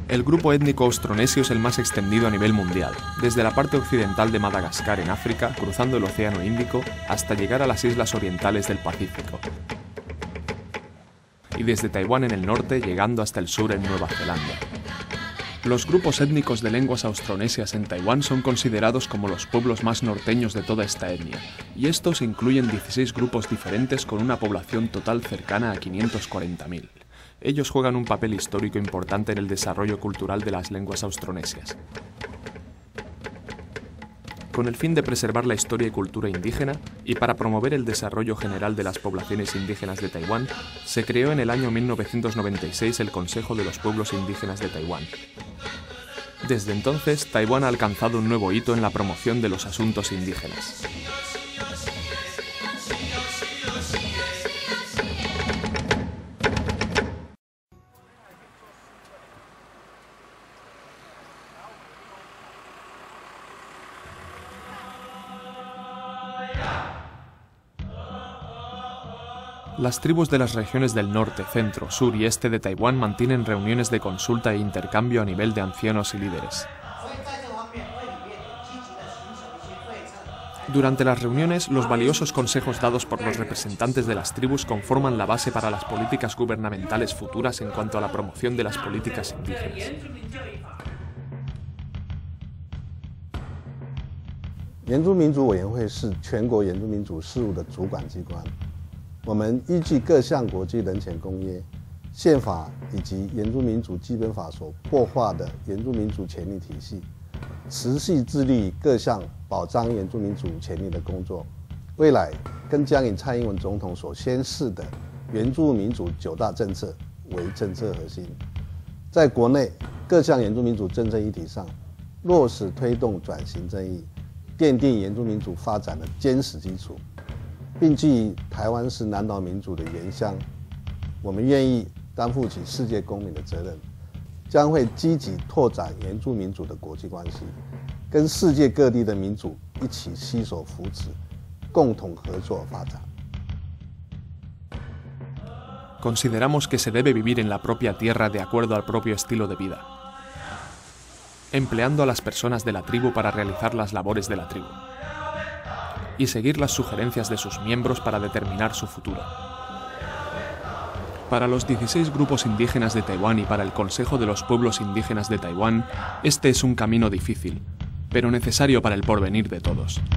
El grupo étnico austronesio es el más extendido a nivel mundial, desde la parte occidental de Madagascar en África, cruzando el Océano Índico, hasta llegar a las islas orientales del Pacífico. Y desde Taiwán en el norte, llegando hasta el sur en Nueva Zelanda. Los grupos étnicos de lenguas austronesias en Taiwán son considerados como los pueblos más norteños de toda esta etnia, y estos incluyen 16 grupos diferentes con una población total cercana a 540.000. Ellos juegan un papel histórico importante en el desarrollo cultural de las lenguas austronesias. Con el fin de preservar la historia y cultura indígena, y para promover el desarrollo general de las poblaciones indígenas de Taiwán, se creó en el año 1996 el Consejo de los Pueblos Indígenas de Taiwán. Desde entonces, Taiwán ha alcanzado un nuevo hito en la promoción de los asuntos indígenas. Las tribus de las regiones del norte, centro, sur y este de Taiwán mantienen reuniones de consulta e intercambio a nivel de ancianos y líderes. Durante las reuniones, los valiosos consejos dados por los representantes de las tribus conforman la base para las políticas gubernamentales futuras en cuanto a la promoción de las políticas indígenas. 原住民族委员会是全国原住民族事务的主管机关。我们依据各项国际人权公约、宪法以及原住民族基本法所擘画的原住民族权利体系，持续致力各项保障原住民族权利的工作。未来更将以蔡英文总统所宣示的原住民族9大政策为政策核心，在国内各项原住民族政策议题上落实推动转型正义，奠定原住民族发展的坚实基础。 并基于台湾是南岛民主的原乡，我们愿意担负起世界公民的责任，将会积极拓展原住民族的国际关系，跟世界各地的民主一起携手扶持，共同合作发展。 Consideramos que se debe vivir en la propia tierra de acuerdo al propio estilo de vida, empleando a las personas de la tribu para realizar las labores de la tribu, y seguir las sugerencias de sus miembros para determinar su futuro. Para los 16 grupos indígenas de Taiwán y para el Consejo de los Pueblos Indígenas de Taiwán, este es un camino difícil, pero necesario para el porvenir de todos.